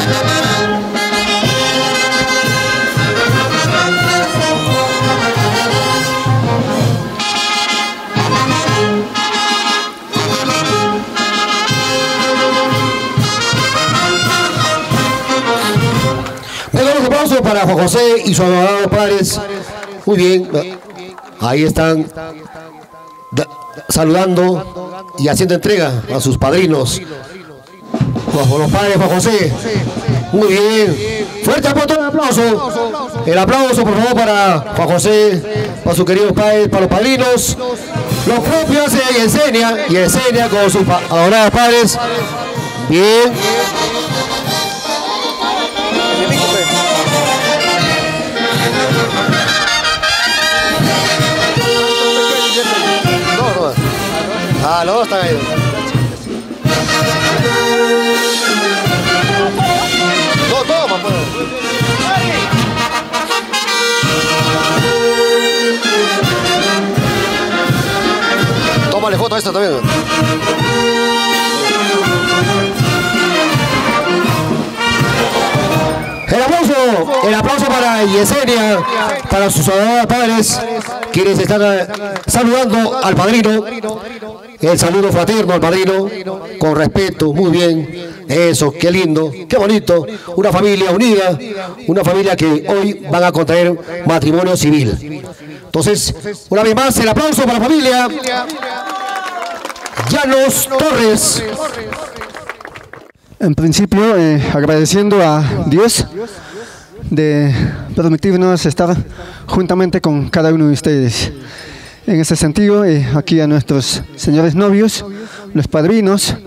Un aplauso para Juan José y su abogado padres. Muy bien, ahí están saludando y haciendo entrega a sus padrinos. Con los padres Juan José. Muy bien. Fuerte aplauso. El aplauso, por favor, para Juan José, para sus queridos padres, para los padrinos. Los propios de Yesenia con sus adorados padres. Bien. Ah, los dos están ahí. No, toma, pues. Tómale foto a esto también. El aplauso para Yesenia, para sus adorados padres, quienes están saludando al padrino. El saludo fraterno al padrino, con respeto, muy bien. Eso, qué lindo, qué bonito. Una familia unida, una familia que hoy van a contraer matrimonio civil. Entonces, una vez más, el aplauso para la familia Llanos Torres. En principio, agradeciendo a Dios de permitirnos estar juntamente con cada uno de ustedes. En ese sentido, aquí a nuestros señores novios, los padrinos,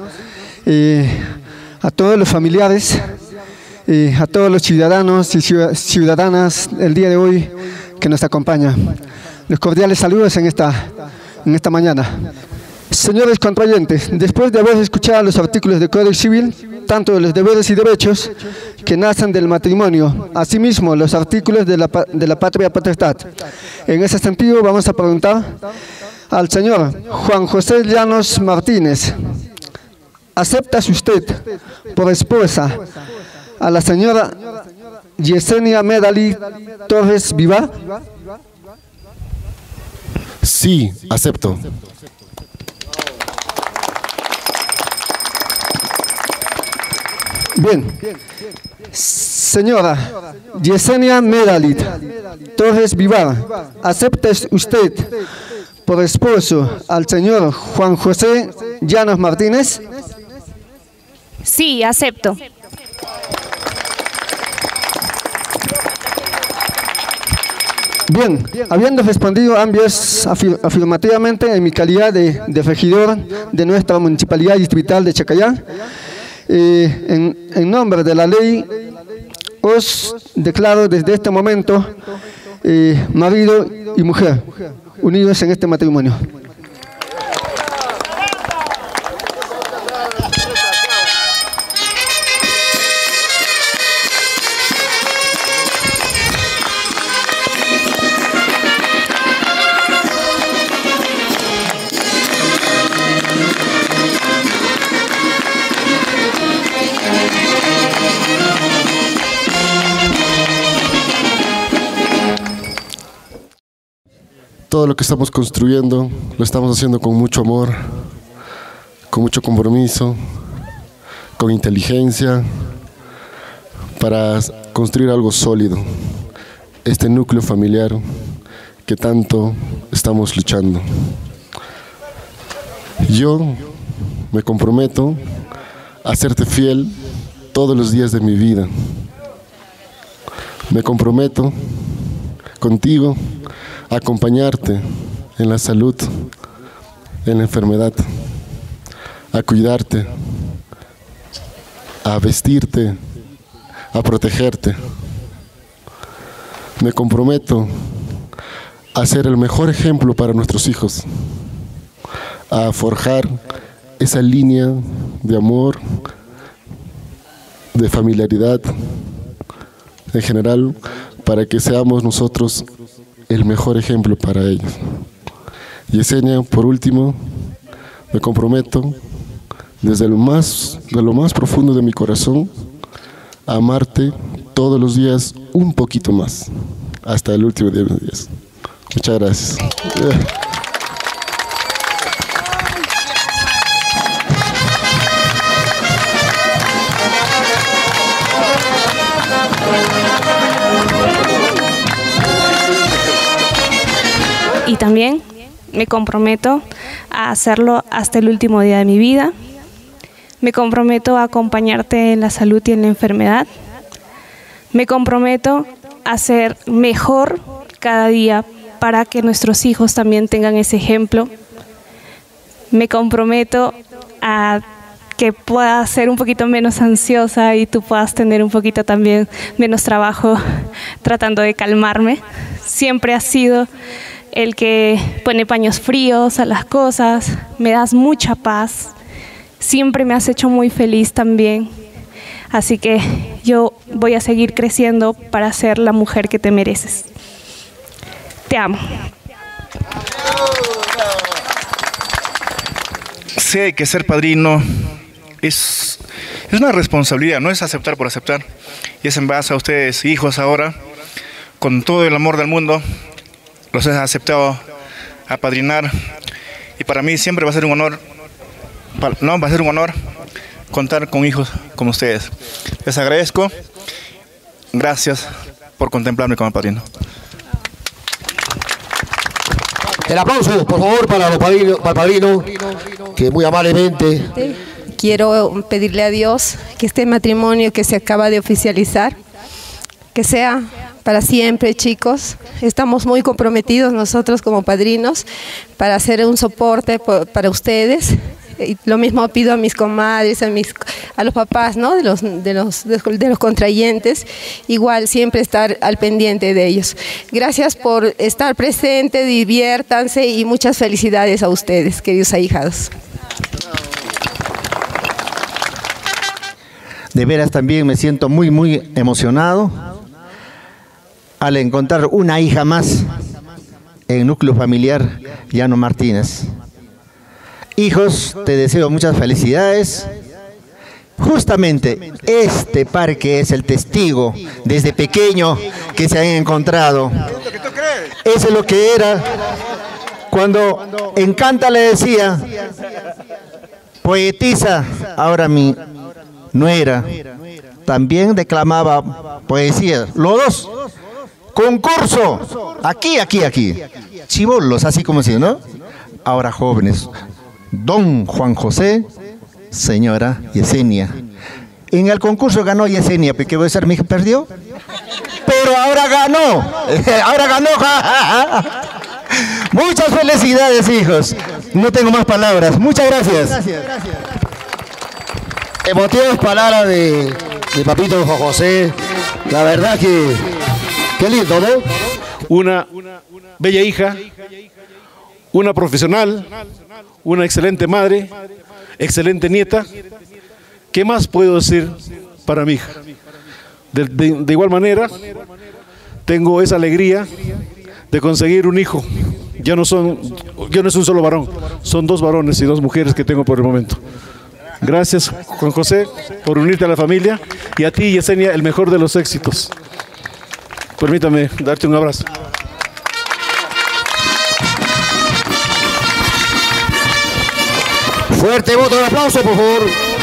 a todos los familiares, a todos los ciudadanos y ciudadanas el día de hoy que nos acompañan. Los cordiales saludos en esta mañana. Señores contrayentes, después de haber escuchado los artículos del Código Civil, tanto de los deberes y derechos que nacen del matrimonio, asimismo los artículos de la patria potestad. En ese sentido vamos a preguntar al señor Juan José Llanos Martínez: ¿acepta usted por esposa a la señora Yesenia Medalí Torres Vivar? Sí, acepto. Bien. Señora Yesenia Medalí Torres Vivar, ¿acepta usted por esposo al señor Juan José Llanos Martínez? Sí, acepto. Bien, habiendo respondido ambos afirmativamente en mi calidad de regidor de nuestra Municipalidad Distrital de Chacayán, en nombre de la ley, os declaro desde este momento marido y mujer, unidos en este matrimonio. Todo lo que estamos construyendo lo estamos haciendo con mucho amor, con mucho compromiso, con inteligencia, para construir algo sólido, este núcleo familiar que tanto estamos luchando. Yo me comprometo a serte fiel todos los días de mi vida. Me comprometo contigo a acompañarte en la salud, en la enfermedad, a cuidarte, a vestirte, a protegerte. Me comprometo a ser el mejor ejemplo para nuestros hijos, a forjar esa línea de amor, de familiaridad en general, para que seamos nosotros el mejor ejemplo para ellos. Yesenia, por último, me comprometo desde lo más profundo de mi corazón amarte todos los días un poquito más, hasta el último día de mis días. Muchas gracias. Y también me comprometo a hacerlo hasta el último día de mi vida. Me comprometo a acompañarte en la salud y en la enfermedad. Me comprometo a ser mejor cada día para que nuestros hijos también tengan ese ejemplo. Me comprometo a que puedas ser un poquito menos ansiosa y tú puedas tener un poquito también menos trabajo tratando de calmarme. Siempre has sido el que pone paños fríos a las cosas, me das mucha paz, siempre me has hecho muy feliz también. Así que yo voy a seguir creciendo para ser la mujer que te mereces. Te amo. Sí, hay que ser padrino. Es una responsabilidad, no es aceptar por aceptar. Y es en base a ustedes, hijos, ahora, con todo el amor del mundo, los he aceptado a padrinar. Y para mí siempre va a ser un honor, va a ser un honor contar con hijos como ustedes. Les agradezco. Gracias por contemplarme como padrino. El aplauso, por favor, para el padrino, que muy amablemente... Quiero pedirle a Dios que este matrimonio que se acaba de oficializar, que sea para siempre, chicos. Estamos muy comprometidos nosotros como padrinos para hacer un soporte para ustedes. Y lo mismo pido a mis comadres, a los papás, ¿no? de los contrayentes, igual siempre estar al pendiente de ellos. Gracias por estar presente, diviértanse y muchas felicidades a ustedes, queridos ahijados. De veras también me siento muy emocionado al encontrar una hija más en el núcleo familiar Llano Martínez. Hijos, te deseo muchas felicidades. Justamente este parque es el testigo desde pequeño que se han encontrado. Eso es lo que era cuando Encanta le decía, poetisa, ahora mi nuera, también declamaba poesía. Los dos, concurso, aquí, chibolos, así como si, ¿no? Ahora jóvenes, don Juan José, señora Yesenia. En el concurso ganó Yesenia, porque voy a decir, mi hija perdió, pero ahora ganó, Muchas felicidades, hijos. No tengo más palabras. Muchas gracias. Emotivas palabras de papito Juan José. La verdad que qué lindo, ¿no? Una bella hija, una profesional, una excelente madre, excelente nieta. ¿Qué más puedo decir para mi hija? De igual manera, tengo esa alegría de conseguir un hijo. Ya no es un solo varón, son dos varones y dos mujeres que tengo por el momento. Gracias, Juan José, por unirte a la familia, y a ti, Yesenia, el mejor de los éxitos. Permítame darte un abrazo. Fuerte voto de aplauso, por favor.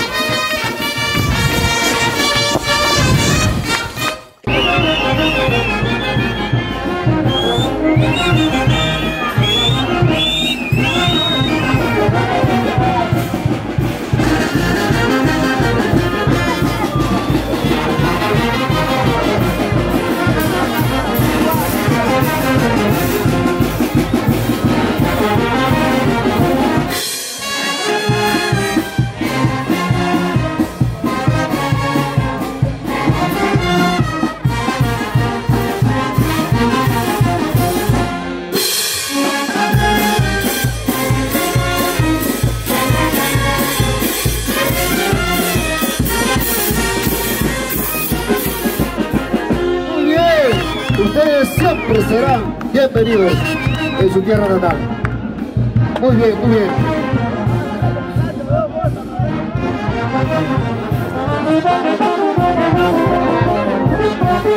Ustedes siempre serán bienvenidos en su tierra natal. Muy bien, muy bien.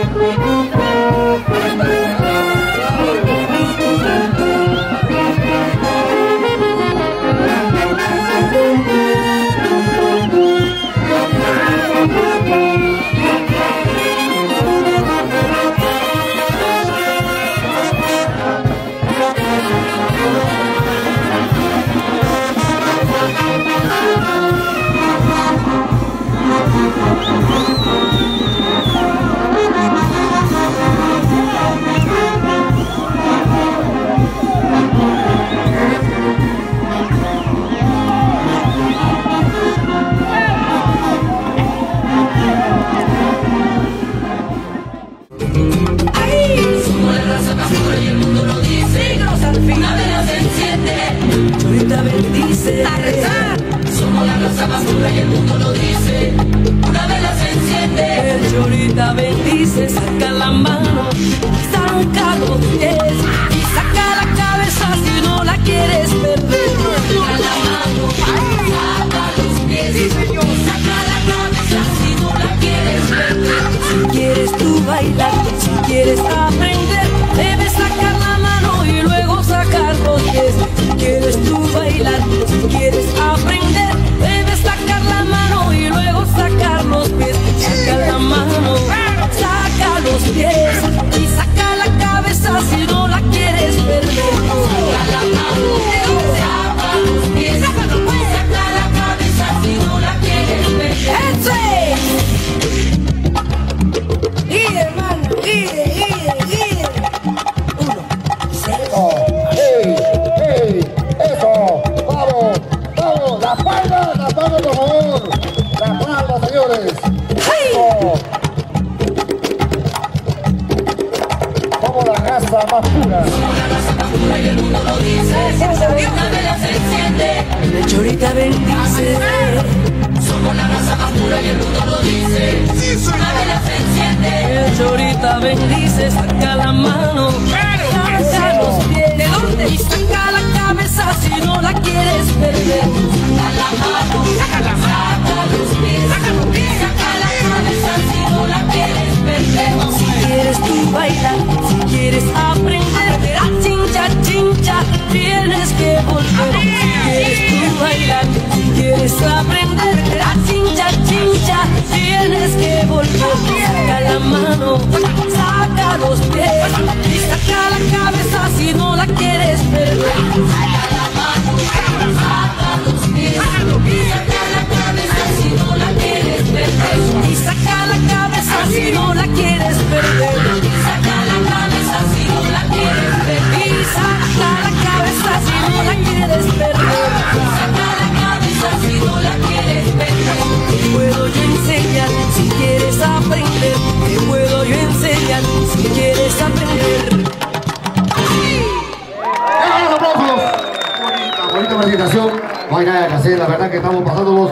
No hay nada que hacer, la verdad que estamos pasándonos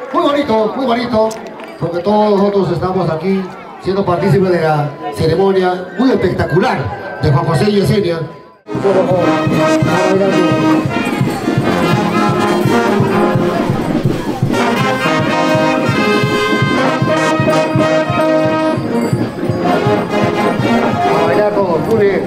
muy bonito, porque todos nosotros estamos aquí siendo partícipes de la ceremonia muy espectacular de Juan José y Yesenia. A bailar todos, muy bien.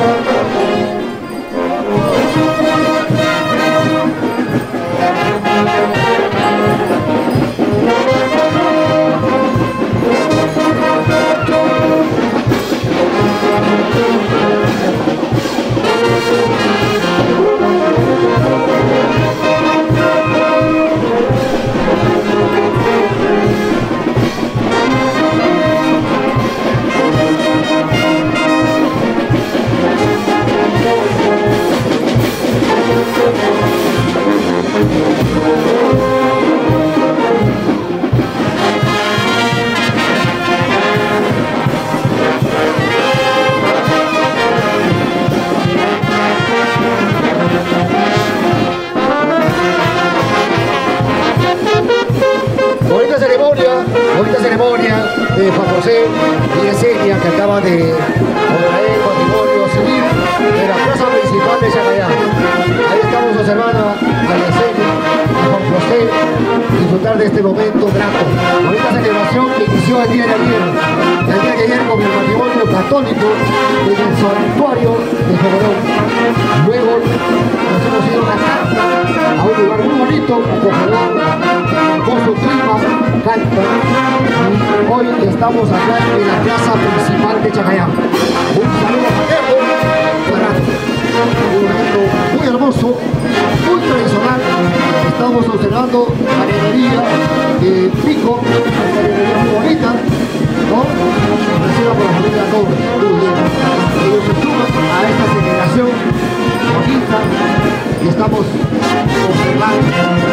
Bonita ceremonia de Juan José y Yesenia, que acaba de contraer patrimonio civil de la plaza principal de Chacayá. Ahí estamos observando a Yesenia, a Juan José, disfrutar de este momento grato. Bonita celebración que inició el día de ayer con el matrimonio católico en el santuario de Joverón. Luego nos hemos ido a la carta a un lugar muy bonito, acogedor, con su clima, calma. Y hoy estamos acá en la plaza principal de Chacayán. Un saludo fraterno para un evento muy hermoso, muy tradicional. Estamos observando la galería de Pico, una galería muy bonita, ¿no? Ofrecida por la familia Torres. Ellos se suman a esta celebración bonita y estamos observando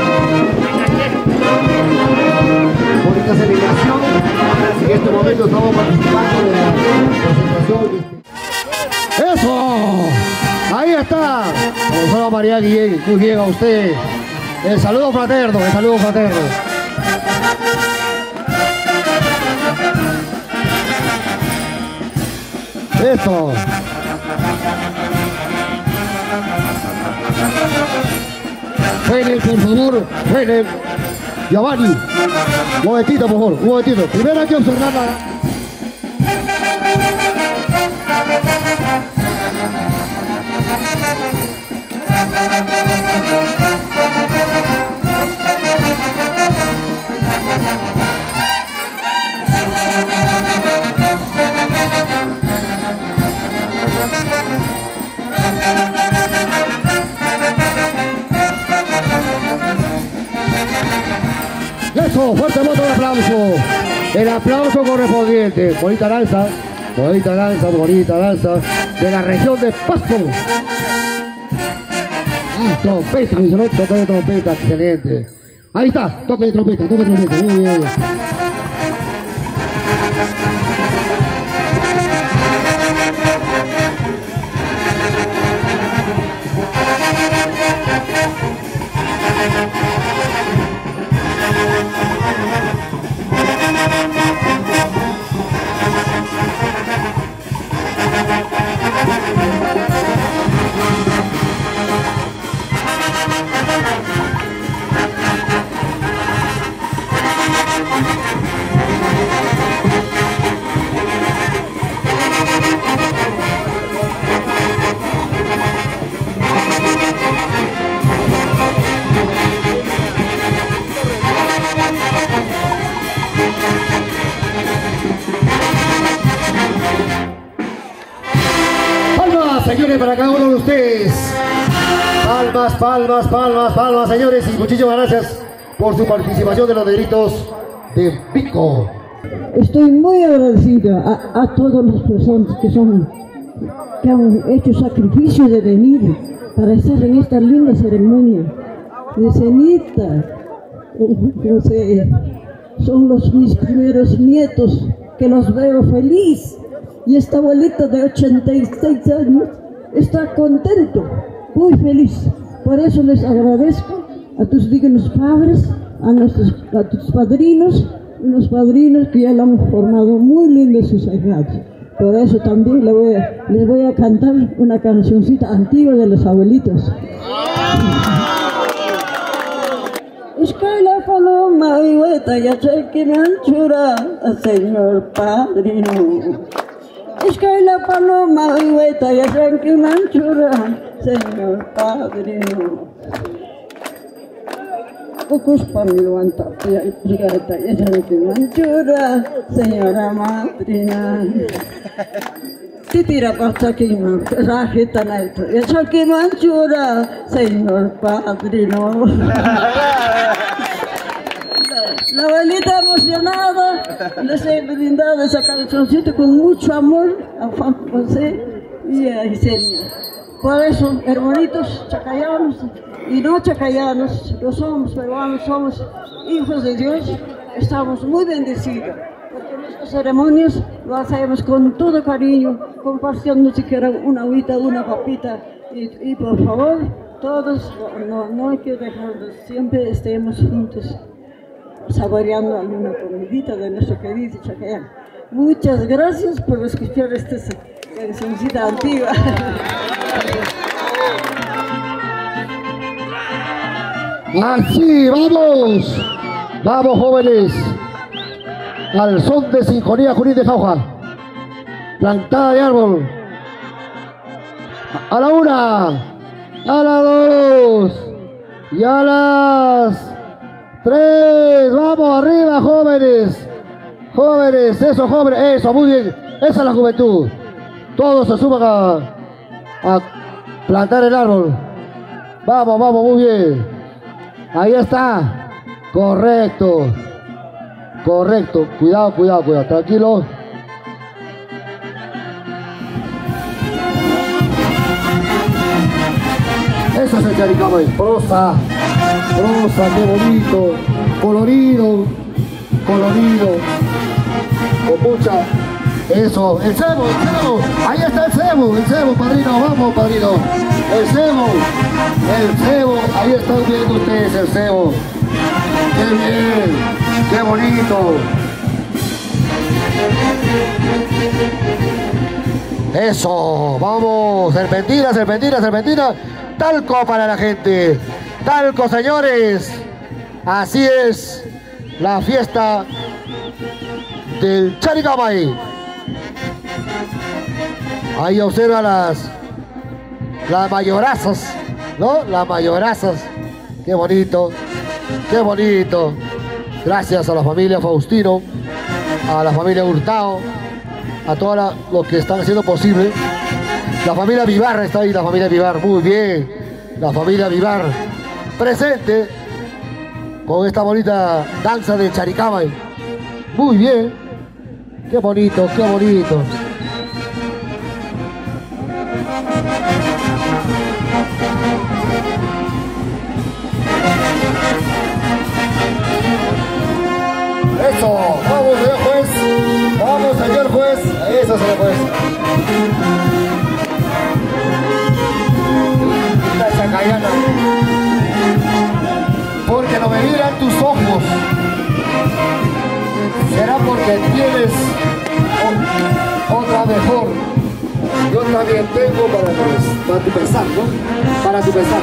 bonita celebración. En este momento estamos participando de la presentación. ¡Eso! Ahí está. Profesora María Guillén, muy bien a usted. El saludo fraterno, el saludo fraterno. Eso. Fenel, por favor, Fenel. Giovanni, un momentito, por favor, un momentito. Primero hay que observar la... Eso, fuerte voto de aplauso. El aplauso correspondiente. Bonita danza de la región de Pasto. Ah, trompeta, mi señor, toque de trompeta, excelente. Ahí está, toque de trompeta, muy bien. Señores, para cada uno de ustedes. Palmas, señores, y muchísimas gracias por su participación de los negritos de Pico. Estoy muy agradecida a todas las personas que han hecho sacrificio de venir para estar en esta linda ceremonia de cenita. No sé, son mis primeros nietos que los veo feliz. Y esta abuelita de 86 años está contento, muy feliz. Por eso les agradezco a tus dignos padres, a tus padrinos, unos padrinos que ya lo han formado muy lindo sus ahijados. Por eso también les voy a cantar una cancioncita antigua de los abuelitos. Es que la paloma y hueta ya sé que me anchura, señor padrino. Es que la paloma y hueta ya sé que me anchura, señor padrino. Pocos para mi levanta, ya sé que me anchura, señora madrina. Titira pasta que me rajeta naito, ya sé que me anchura, señor padrino. La abuelita emocionada, les he brindado esa cancioncita con mucho amor a Juan José y a Isenia. Por eso, hermanitos chacayanos y no chacayanos, no somos peruanos, somos hijos de Dios, estamos muy bendecidos. Porque nuestras ceremonias lo hacemos con todo cariño, compartiendo siquiera una agüita, una papita. Y por favor, todos, no hay que dejarnos, siempre estemos juntos, saboreando alguna comidita de nuestro querido Chacayán. Muchas gracias por escuchar esta cancioncita antigua. Así, vamos jóvenes, al son de Sinfonía Junín de Jauja. plantada de árbol. A la 1, a la 2 y a las 3. Vamos arriba, jóvenes. Jóvenes, eso, jóvenes, eso, muy bien. Esa es la juventud. Todos se suman a plantar el árbol. Vamos, vamos, muy bien. Ahí está. Correcto. Correcto. Cuidado, cuidado, cuidado. Tranquilo. Eso es el Charicamay. Prosa. Prosa, qué bonito. Colorido. Colorido. Con mucha. Eso. El cebo, el cebo. Ahí está el cebo, padrino. Vamos, padrino. El cebo. El cebo. Ahí están viendo ustedes el cebo. Qué bien. Qué bonito. Eso. Vamos. Serpentina, serpentina, serpentina. Talco para la gente. Talco, señores. Así es la fiesta del Charicamay. Ahí observa las mayorazas, ¿no? Las mayorazas. Qué bonito. Qué bonito. Gracias a la familia Faustino, a la familia Hurtado, a todos los que están haciendo posible. La familia Vivar está ahí, la familia Vivar, muy bien. La familia Vivar presente con esta bonita danza de Charicamay. Muy bien. Qué bonito, qué bonito. Eso, vamos señor juez, vamos señor juez, eso señor juez. La chacayana, porque no me miran tus ojos, será porque tienes otra mejor. Yo también tengo para tu pesar, ¿no? Para tu pesar.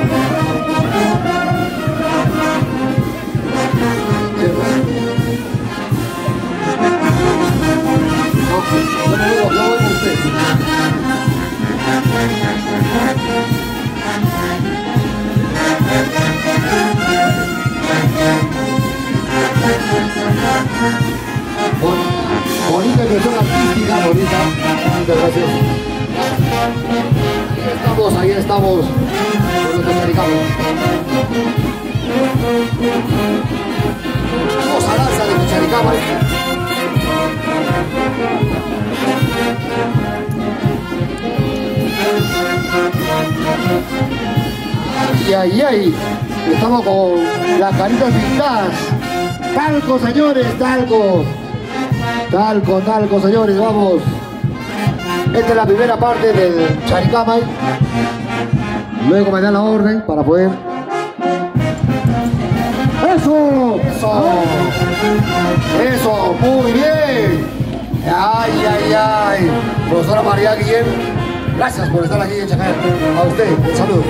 Yo voy con usted. Bonita expresión artística, bonita. Muchas gracias. Ahí estamos con nuestros Charicamay. Vamos a danza de los Charicamay. Ay, ay, ay. Estamos con las caritas pintadas. Talco, señores, talco. Talco, talco, señores, vamos. Esta es la primera parte del Charicamay. Luego me dan la orden para poder... ¡Eso! ¡Eso! ¡Eso! ¡Muy bien! ¡Ay, ay, ay! Profesora María Guillén, gracias por estar aquí en Chacayán. A usted, un saludo.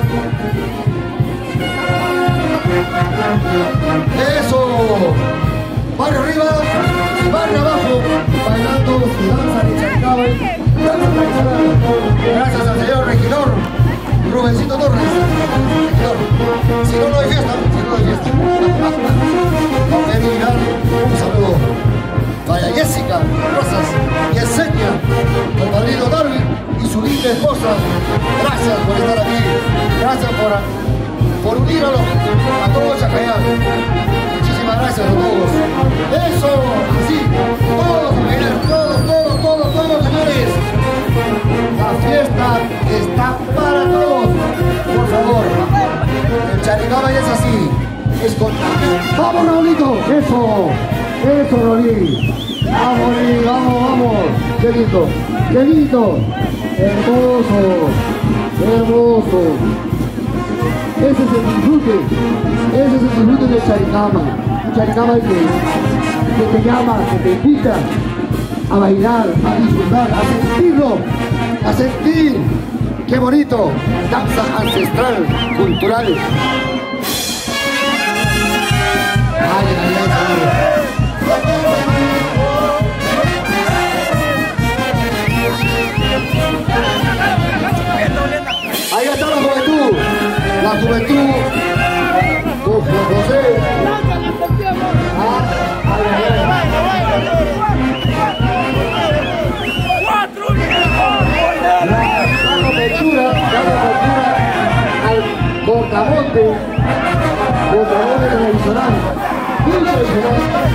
¡Eso! Barrio arriba y barrio abajo, bailando su danza de Charicamay. Gracias al señor regidor Rubencito Torres. Regidor, si no, no hay fiesta, un saludo. Vaya Jessica Rosas y Ezequiel, el padrino Darwin y su linda esposa. Gracias por estar aquí. Gracias por unir a todo Chacayán. Muchísimas gracias a todos. Eso, así, todos, señores. La fiesta está para todos. Por favor, el Charicamay es así. Es con... ¡Vamos, Raulito! ¡Eso! ¡Eso, Rolí! ¡Vamos, vamos! ¡Qué lindo! ¡Qué lindo! ¡Hermoso! ¡Hermoso! Ese es el disfrute. Ese es el disfrute del Charicamay. Un Charicamay que te llama, que te invita a bailar, a disfrutar, a sentirlo, a sentir. ¡Qué bonito! Danza ancestral, cultural. Ay, ay, ay, ay. fuerte de trabajo tradicional, muy tradicional.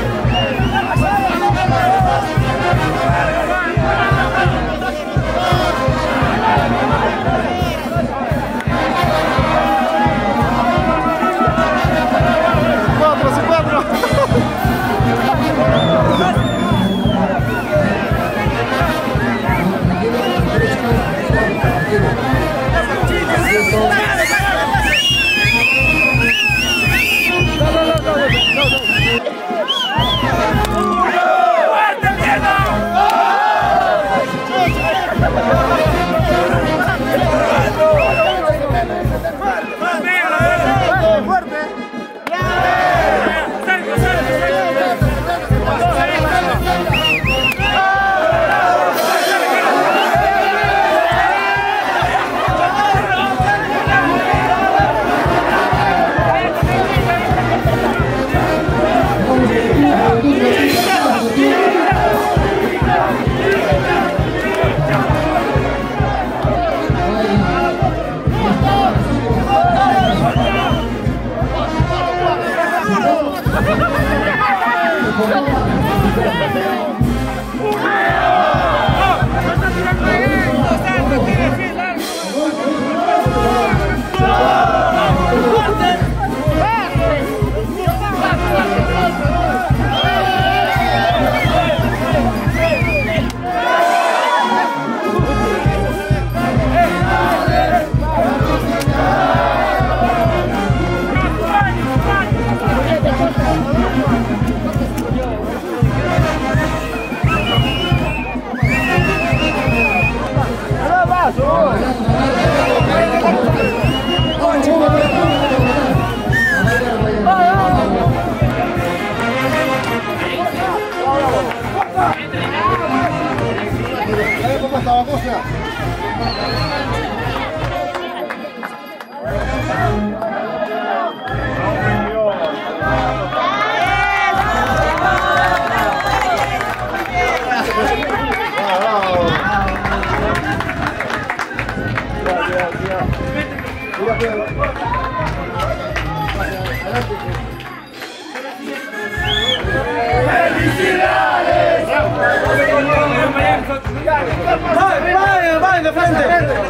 ¡Vayan de frente!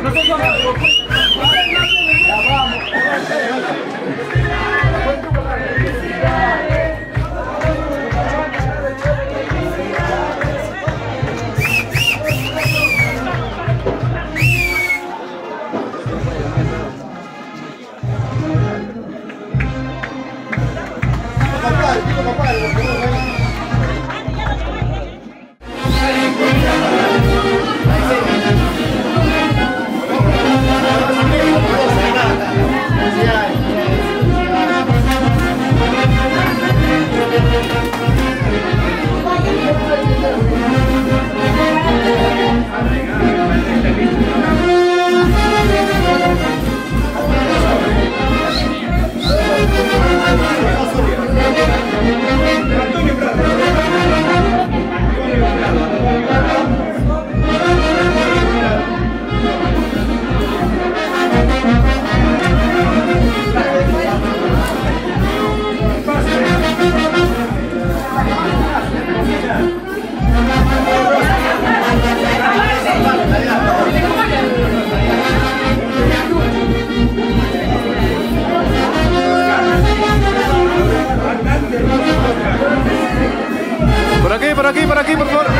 Por aquí, por favor.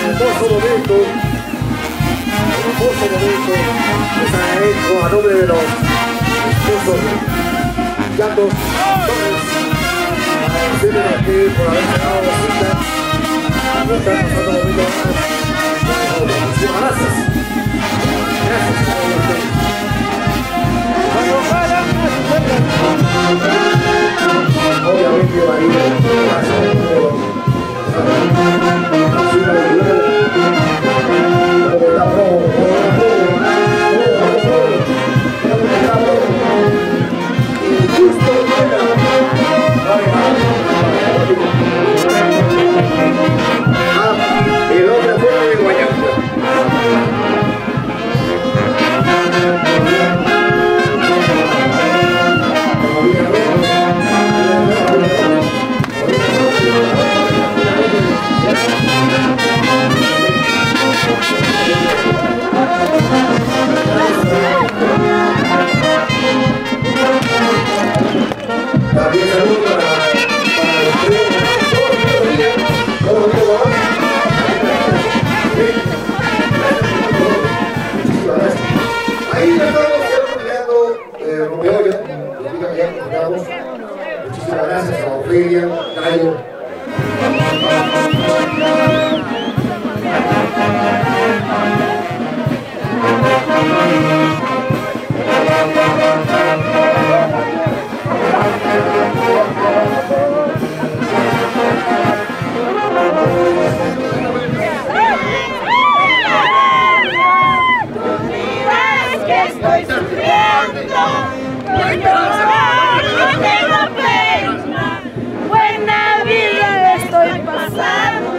hermoso momento, está hecho a nombre de los esposos Yandos Torres, agradeciendo aquí por haberse dado la cita, no están pasando momentos más. Muchísimas gracias. Gracias a todos ustedes. Obviamente, María, gracias a todos. El hombre fuera de Guayampa. También saludos para los tres. Ahí ya estamos terminando Romeo, ya terminamos. Muchísimas gracias a Ofelia, Cayo. Estoy sufriendo, pero no tengo pena, buena vida estoy pasando.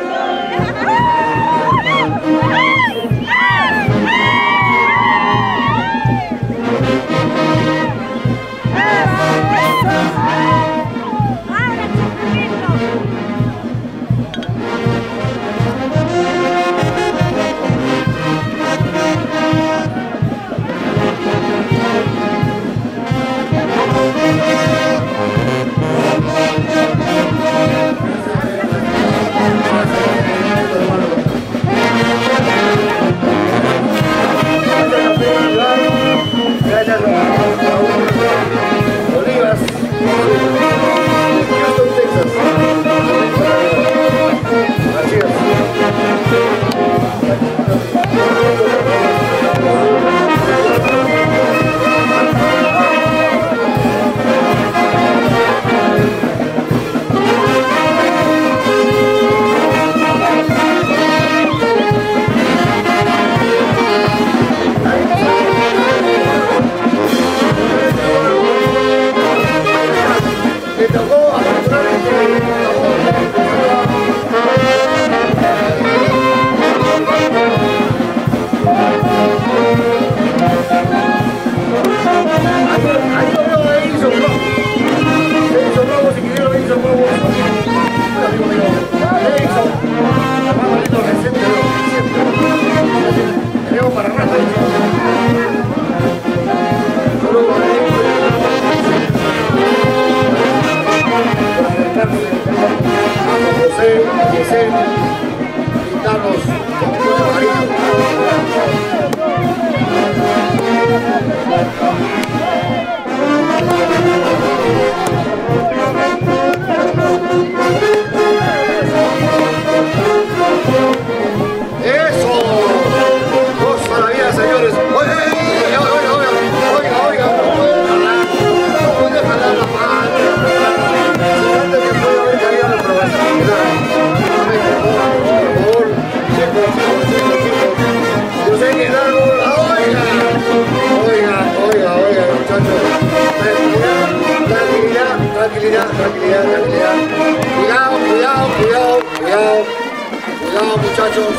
Cuidado muchachos.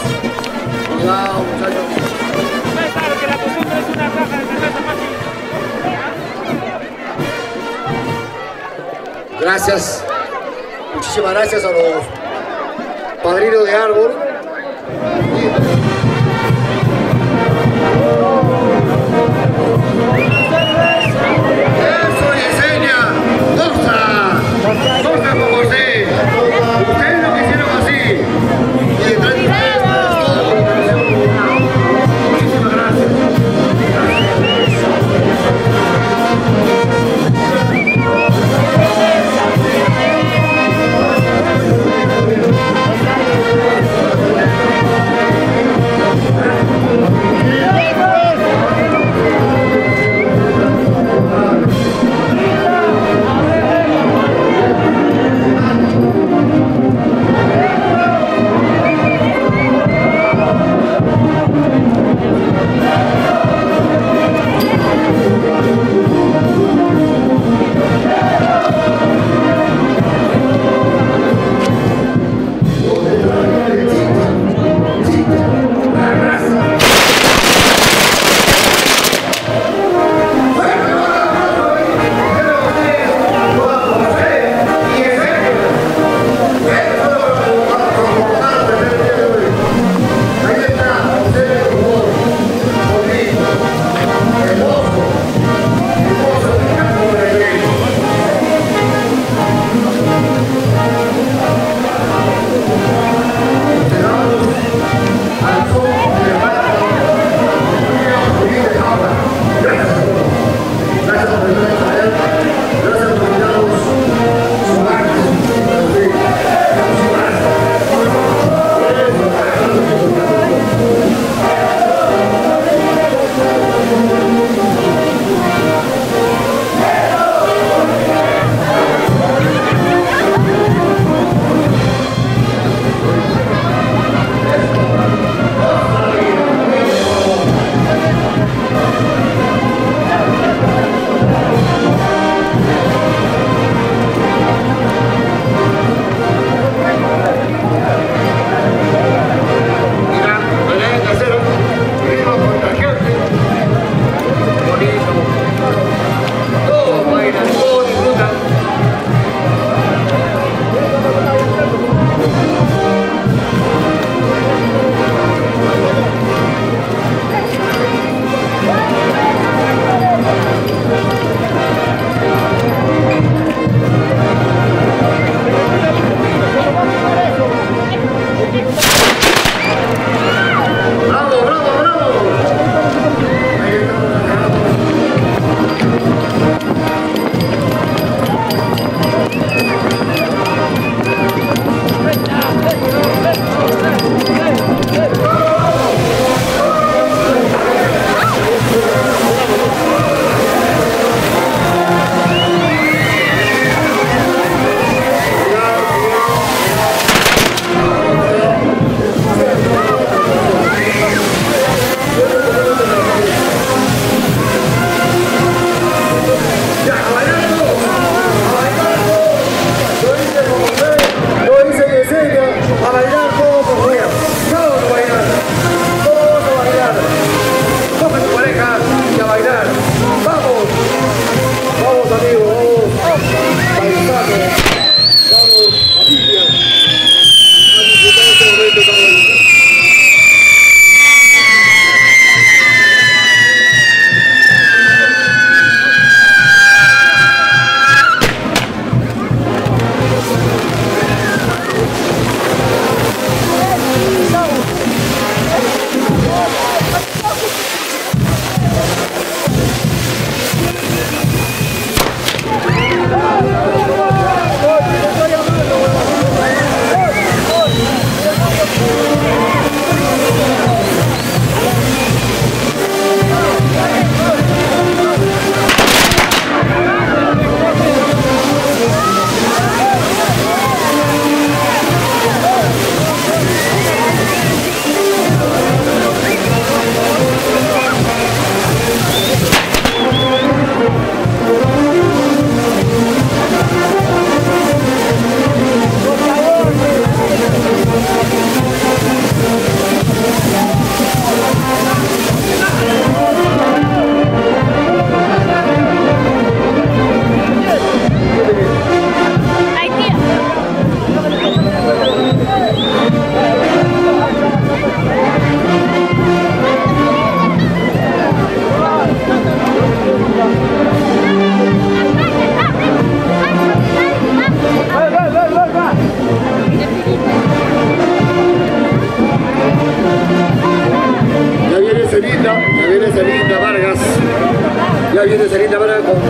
Cuidado muchachos. Gracias. Muchísimas gracias a los padrinos de árbol. Eso, Yesenia. Costa como usted. Ustedes lo quisieron así. Y detrás de ustedes viene esa linda bala con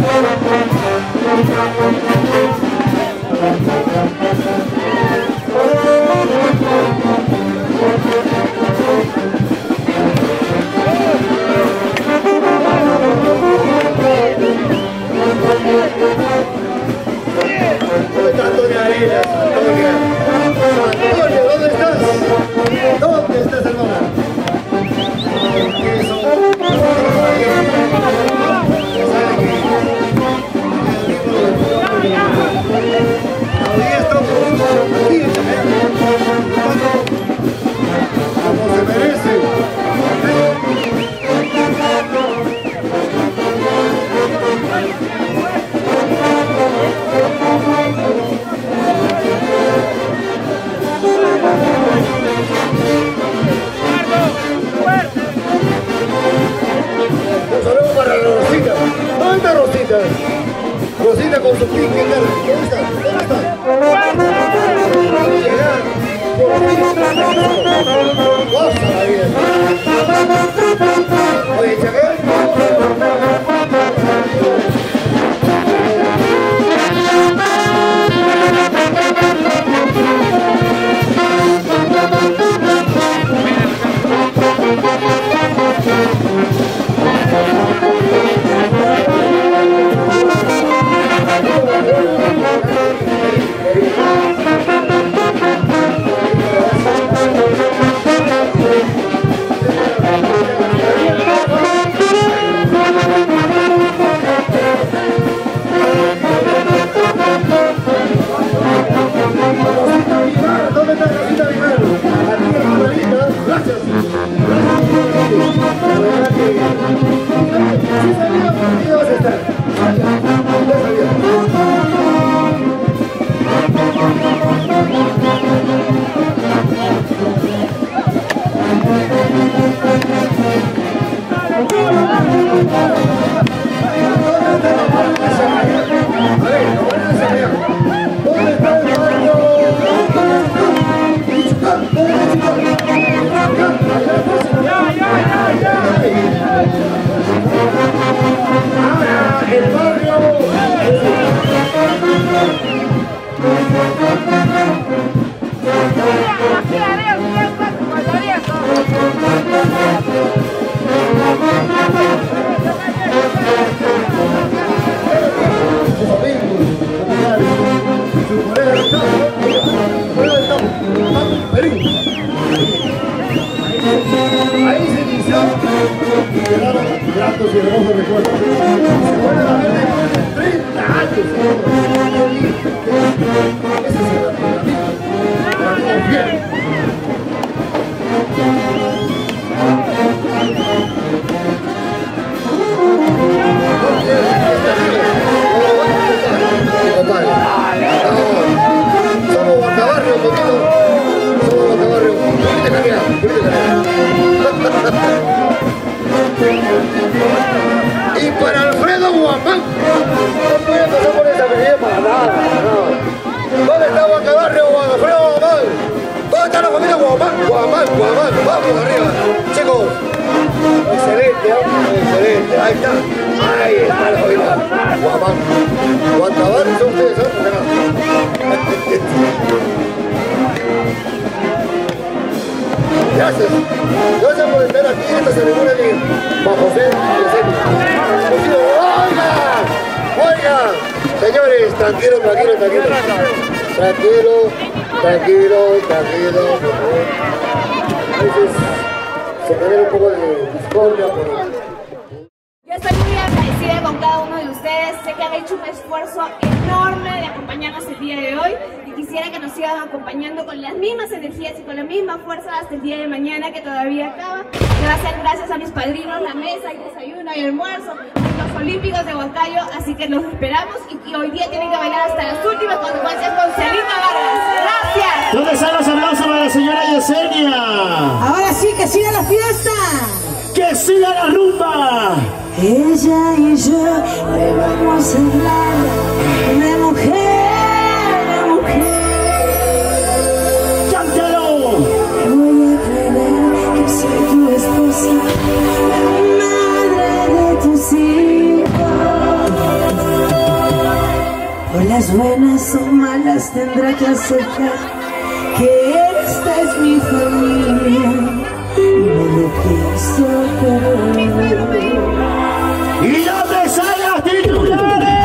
¿dónde está Antonia Arenas? Antonia, ¿dónde estás? ¿Dónde estás, hermana? Como se merece. Un saludo para Rosita. ¿Dónde está Rosita? Rosita con su pique, ¿dónde está? ¿Dónde está? Llegar. Goza la vida. Oye, Chacal. ¿Dónde está Rosita Vivar? Aquí en la Rosita, gracias. Sí sabía por qué ibas a estar. Ya sabía. El barrio. Ahí se inició y quedaron gratos y hermosos recuerdos. Se vuelven a ver después de 30 años. Ese es el amigo. Bien. Somos Guantabarrio, poquito. Somos Guantabarrio. Bonita calidad, bonita calidad. Y para Alfredo Guamán, no puede pasar por esa avenida para nada, ¿Dónde está Guantabarrio, Alfredo Guamán? ¿Dónde está la familia Guamán? Guamán, vamos arriba, chicos. Excelente, excelente, ahí está la familia Guamán. Guantabarrio son ustedes, Gracias por estar aquí en esta ceremonia de Juan José Oiga, señores, tranquilo, por favor. A veces se genera un poco de discordia, pero... Yo estoy muy agradecida con cada uno de ustedes. Sé que han hecho un esfuerzo enorme de acompañarnos el día de hoy y quisiera que nos sigan acompañando con las mismas energías y con la misma fuerza hasta el día de mañana que todavía acaba. Gracias a mis padrinos, la mesa, el desayuno y almuerzo, los olímpicos de Huancayo, así que los esperamos y hoy día tienen que bailar hasta las últimas consecuencias con Celina Vargas. ¡Gracias! ¿Dónde están los aplausos para la señora Yesenia? Ahora sí, que siga la fiesta. ¡Que siga la rumba! Ella y yo hoy vamos a hablar de mujer, ¡Cántalo! Te voy a creer que soy tu esposa, la madre de tus hijos. buenas o malas tendrá que aceptar que esta es mi familia. No lo pienso perder. ¿Y dónde están las titulares?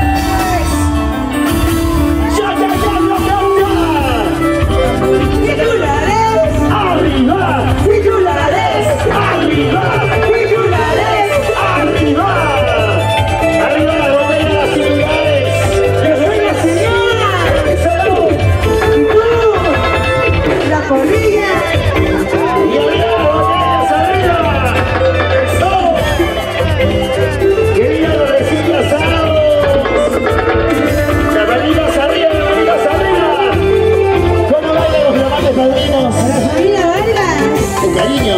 ¡Titulares! ¡Arriba! ¡Titulares! ¡Arriba! ¡Titulares! ¡Arriba! ¡Arriba la botella de las titulares! ¡Venga, señora! ¡Salud! ¡Tú! ¡La corrilla! ¡Y arriba las botellas arriba! ¡Eso! ¡Que vivan los recién casados! ¡Las manitas arriba, las manitas arriba! ¿Cómo bailan los diamantes padrinos? ¡A la familia Vargas! ¡Con cariño!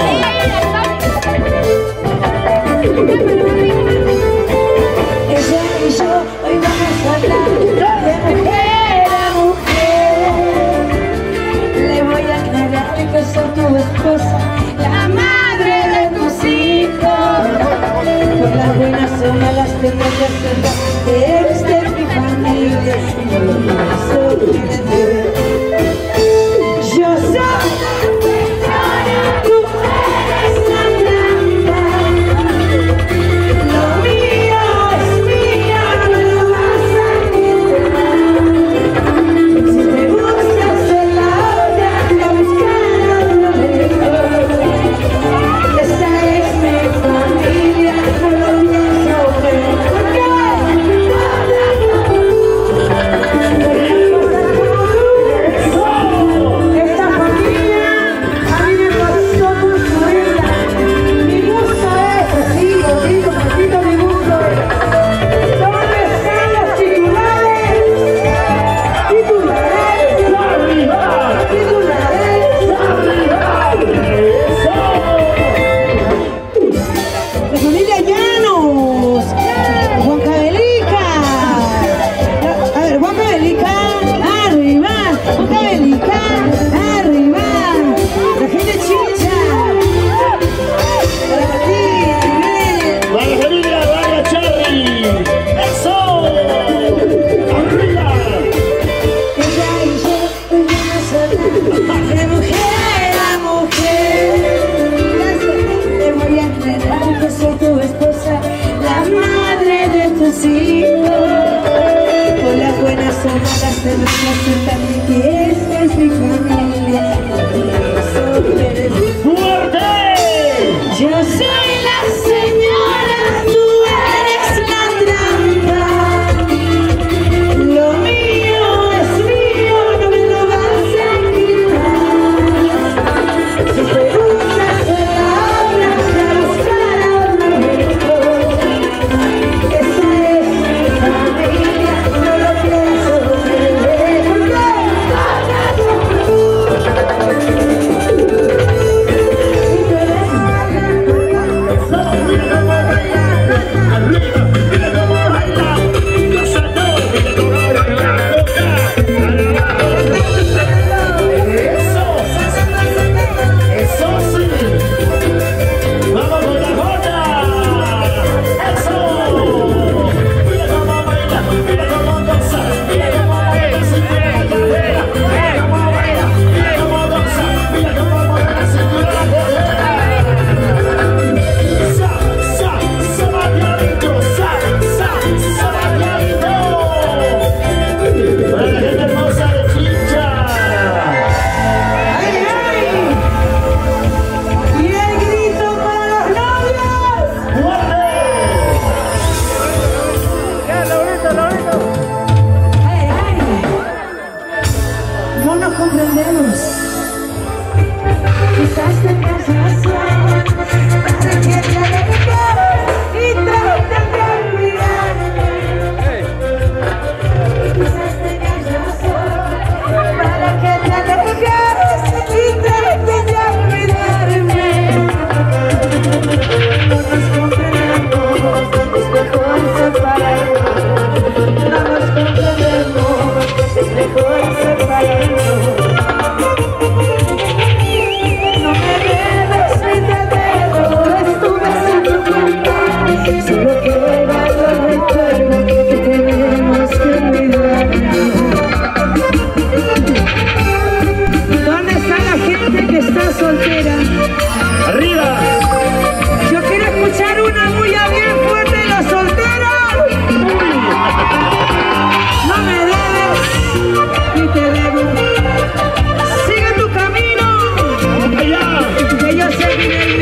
Ella y yo hoy vamos a hablar de mujer a mujer. Le voy a aclarar que soy tu esposa, la madre de tus hijos. Por las buenas o malas tengo que aceptar que esta es mi familia. No lo pienso perder. Yo soy tú eres la trampa. Lo mío es mío, no lo vas a quitar. Si te gusta ser la otra, a buscar otro mejor. Esta es mi familia, no lo pienso perder. Esta familia a mí me pasó construirla. Mi gusto es, digo, poquito mi gusto es. ¿Dónde están los titulares? Titulares. ¡Arriba! Titulares. ¡Arriba! ¡Eso! La familia Llanos. Juan Cabelica. A ver, Juan Cabelica. Arriba. Juan Cabelica. Arriba. La gente chicha. Para ti. ¡Para la familia Vargas Charly! ¡Eso! ¡Arriba! Ella y yo hoy vamos a hablar de mujer a mujer. Te voy a aclarar que soy tu esposa, la madre de tus hijos. Por las buenas o malas tendrás que aceptar que esta es mi familia. No pienso perder. ¡Fuerte! Yo soy la señora, tú eres la trampa. Lo mío es mío, no me lo vas a quitar. Si te gusta ser la otra, para buscar a otro mejor. Esta es mi familia, no lo pienso perder. No me soltera. ¡Arriba! Yo quiero escuchar una bulla bien fuerte de la soltera. No me debes ni te debo. Sigue tu camino. ¡Allá! Que yo seguiré.